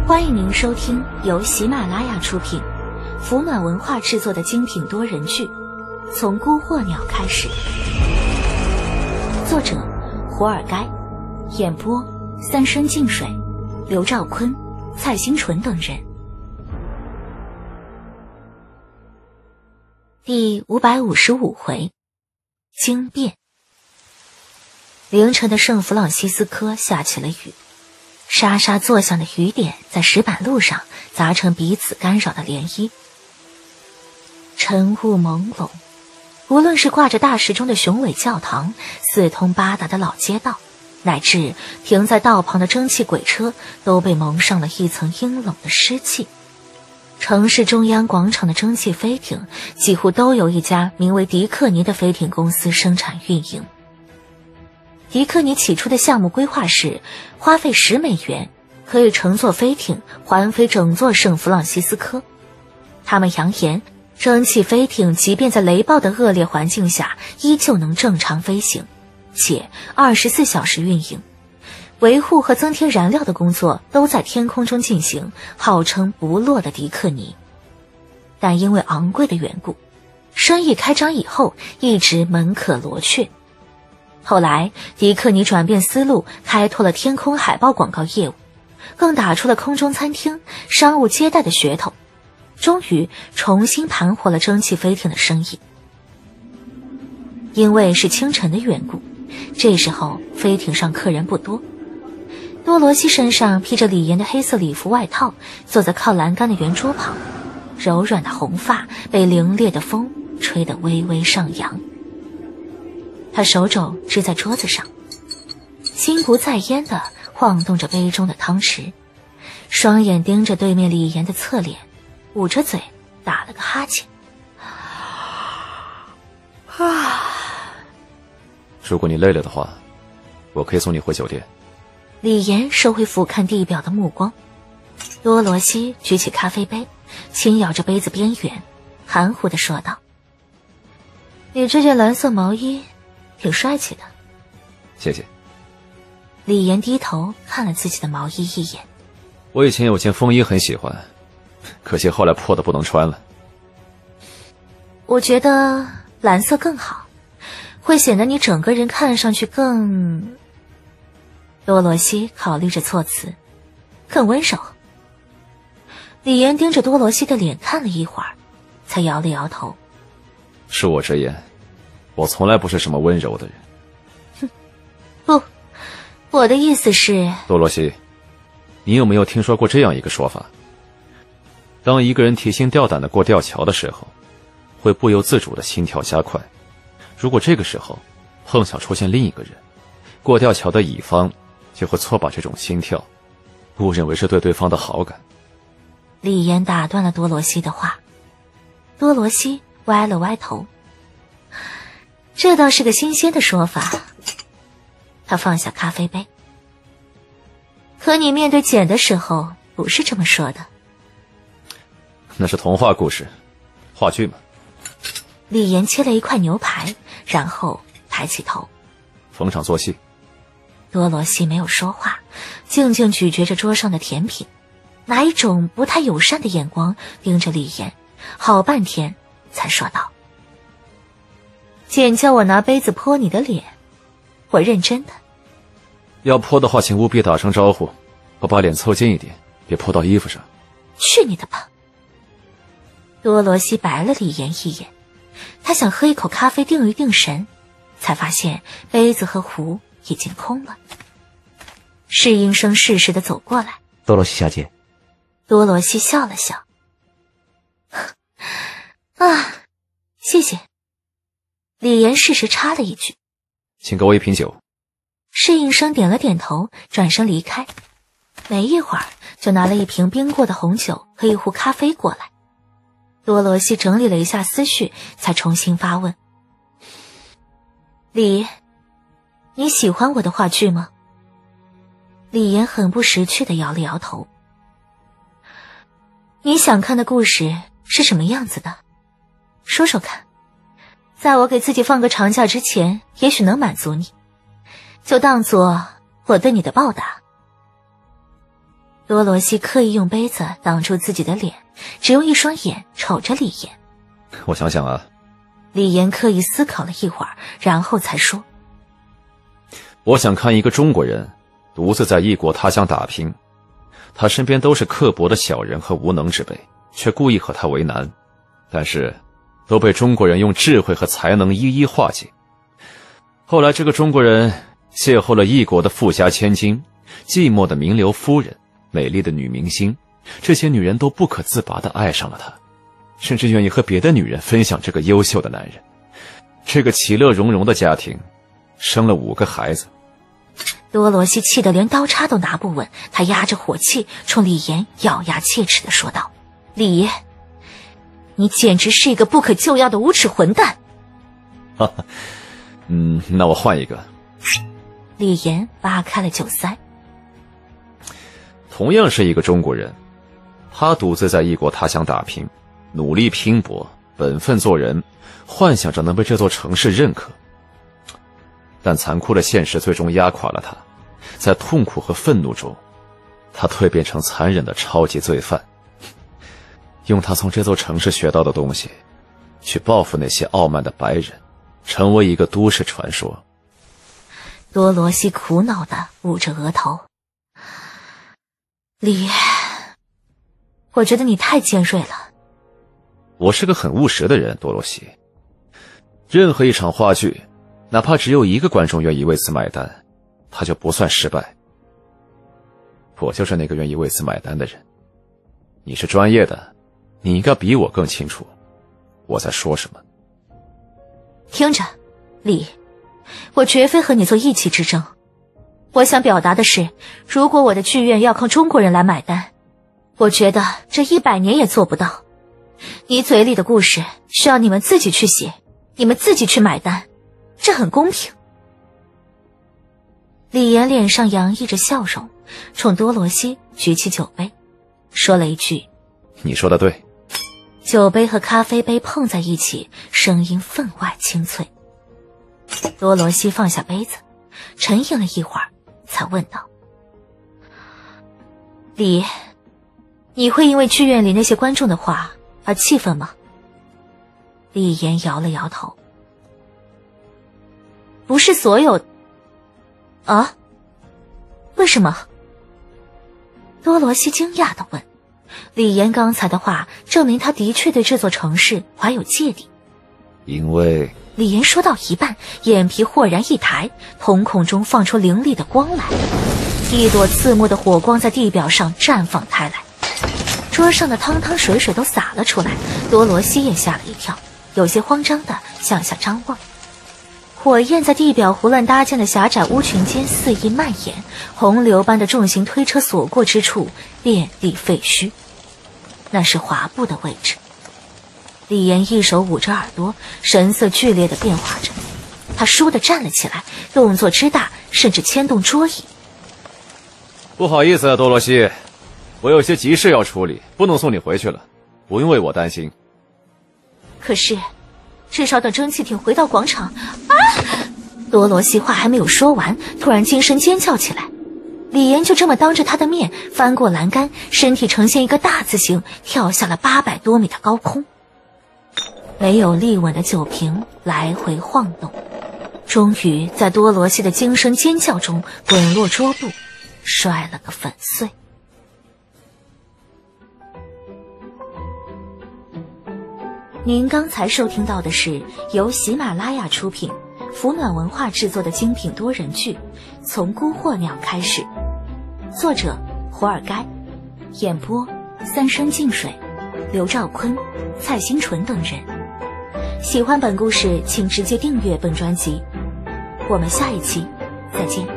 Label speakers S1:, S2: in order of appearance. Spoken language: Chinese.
S1: 欢迎您收听由喜马拉雅出品、福暖文化制作的精品多人剧《从孤惑鸟开始》，作者胡尔该，演播三生净水、刘兆坤、蔡新纯等人。第555回，惊变。凌晨的圣弗朗西斯科下起了雨，沙沙作响的雨点在石板路上砸成彼此干扰的涟漪。晨雾朦胧，无论是挂着大时钟的雄伟教堂、四通八达的老街道，乃至停在道旁的蒸汽轨车，都被蒙上了一层阴冷的湿气。城市中央广场的蒸汽飞艇几乎都由一家名为迪克尼的飞艇公司生产运营。迪克尼起初的项目规划是花费10美元可以乘坐飞艇环飞整座圣弗朗西斯科。他们扬言，蒸汽飞艇即便在雷暴的恶劣环境下依旧能正常飞行，且24小时运营，维护和增添燃料的工作都在天空中进行，号称不落的迪克尼。但因为昂贵的缘故，生意开张以后一直门可罗雀。后来迪克尼转变思路，开拓了天空海报广告业务，更打出了空中餐厅、商务接待的噱头，终于重新盘活了蒸汽飞艇的生意。因为是清晨的缘故，这时候飞艇上客人不多。多罗西身上披着李岩的黑色礼服外套，坐在靠栏杆的圆桌旁，柔软的红发被凌冽的风吹得微微上扬。他手肘支在桌子上，心不在焉地晃动着杯中的汤匙，双眼盯着对面李岩的侧脸，捂着嘴打了个哈欠。
S2: 如果你累了的话，我可以送你回酒店。
S1: 李岩收回俯瞰地表的目光。多罗西举起咖啡杯，轻咬着杯子边缘，含糊地说道：你这件蓝色毛衣挺帅气的。
S2: 谢谢。
S1: 李岩低头看了自己的毛衣一眼。
S2: 我以前有件风衣很喜欢，可惜后来破得不能穿了。
S1: 我觉得蓝色更好，会显得你整个人看上去更……多罗西考虑着措辞，更温柔。李岩盯着多罗西的脸看了一会儿，才摇了摇头。
S2: 恕我直言，我从来不是什么温柔的人。
S1: 哼，不，我的意思是……
S2: 多罗西，你有没有听说过这样一个说法？当一个人提心吊胆地过吊桥的时候，会不由自主地心跳加快。如果这个时候碰巧出现另一个人，过吊桥的乙方就会错把这种心跳误认为是对对方的好感。
S1: 李岩打断了多罗西的话。多罗西歪了歪头。这倒是个新鲜的说法。他放下咖啡杯。可你面对简的时候不是这么说的。
S2: 那是童话故事，话剧嘛。
S1: 李岩切了一块牛排，然后抬起头。
S2: 逢场作戏。
S1: 多罗西没有说话，静静咀嚼着桌上的甜品，拿一种不太友善的眼光盯着李岩，好半天才说道：简叫我拿杯子泼你的脸，我认真的。
S2: 要泼的话请务必打声招呼，我把脸凑近一点，别泼到衣服上。
S1: 去你的吧。多罗西白了李岩一眼，他想喝一口咖啡定一定神，才发现杯子和壶已经空了。侍应生适时地走过来。
S3: 多罗西小姐。
S1: 多罗西笑了笑。谢谢。李岩适时插了一句：
S2: 请给我一瓶酒。
S1: 侍应生点了点头，转身离开。没一会儿就拿了一瓶冰过的红酒和一壶咖啡过来。多罗西整理了一下思绪，才重新发问：李，你喜欢我的话剧吗？李岩很不识趣地摇了摇头。你想看的故事是什么样子的？说说看，在我给自己放个长假之前，也许能满足你，就当做我对你的报答。 多罗西刻意用杯子挡住自己的脸，只用一双眼瞅着李岩。
S2: 我想想啊。
S1: 李岩刻意思考了一会儿，然后才说：
S2: 我想看一个中国人独自在异国他乡打拼，他身边都是刻薄的小人和无能之辈，却故意和他为难，但是都被中国人用智慧和才能一一化解。后来这个中国人邂逅了异国的富家千金，寂寞的名流夫人，美丽的女明星，这些女人都不可自拔地爱上了他，甚至愿意和别的女人分享这个优秀的男人。这个其乐融融的家庭生了5个孩子。
S1: 多罗西气得连刀叉都拿不稳，他压着火气冲李岩咬牙切齿地说道：李，你简直是一个不可救药的无耻混蛋。
S2: 哈哈，那我换一个。
S1: 李岩扒开了酒塞。
S2: 同样是一个中国人，他独自在异国他乡打拼，努力拼搏，本分做人，幻想着能被这座城市认可。但残酷的现实最终压垮了他，在痛苦和愤怒中，他蜕变成残忍的超级罪犯，用他从这座城市学到的东西去报复那些傲慢的白人，成为一个都市传说。
S1: 多罗西苦恼地捂着额头。李，我觉得你太尖锐了。
S2: 我是个很务实的人，多罗西。任何一场话剧，哪怕只有1个观众愿意为此买单，他就不算失败。我就是那个愿意为此买单的人。你是专业的，你应该比我更清楚我在说什么。
S1: 听着，李，我绝非和你做意气之争。我想表达的是，如果我的剧院要靠中国人来买单，我觉得这100年也做不到。你嘴里的故事需要你们自己去写，你们自己去买单，这很公平。李岩脸上洋溢着笑容，冲多罗西举起酒杯，说了一句：
S2: 你说的对。
S1: 酒杯和咖啡杯碰在一起，声音分外清脆。多罗西放下杯子，沉吟了一会儿，才问道：李，你会因为剧院里那些观众的话而气愤吗？李岩摇了摇头。不是所有。啊？为什么？多罗西惊讶地问。李岩刚才的话证明他的确对这座城市怀有芥蒂。
S2: 因为……
S1: 李岩说到一半，眼皮豁然一抬，瞳孔中放出凌厉的光来，一朵刺目的火光在地表上绽放开来，桌上的汤汤水水都洒了出来。多罗西也吓了一跳，有些慌张地向下张望。火焰在地表胡乱搭建的狭窄屋群间肆意蔓延，洪流般的重型推车所过之处遍地废墟，那是滑步的位置。李岩一手捂着耳朵，神色剧烈地变化着，他倏地站了起来，动作之大，甚至牵动桌椅。
S2: 不好意思啊，多罗西，我有些急事要处理，不能送你回去了，不用为我担心。
S1: 可是至少等蒸汽艇回到广场。啊！多罗西话还没有说完，突然惊声尖叫起来。李岩就这么当着他的面翻过栏杆，身体呈现一个大字形，跳下了800多米的高空。没有立稳的酒瓶来回晃动，终于在多罗西的惊声尖叫中滚落桌布，摔了个粉碎。您刚才收听到的是由喜马拉雅出品，福暖文化制作的精品多人剧《从孤惑鸟开始》，作者胡尔该，演播三生净水、刘兆坤、蔡新纯等人。喜欢本故事请直接订阅本专辑，我们下一期再见。